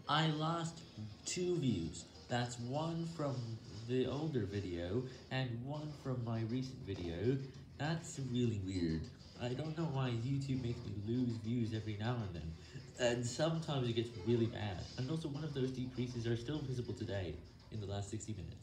I lost 2 views. That's one from the older video and one from my recent video. That's really weird. I don't know why YouTube makes me lose views every now and then. And sometimes it gets really bad. And also one of those decreases are still visible today in the last 60 minutes.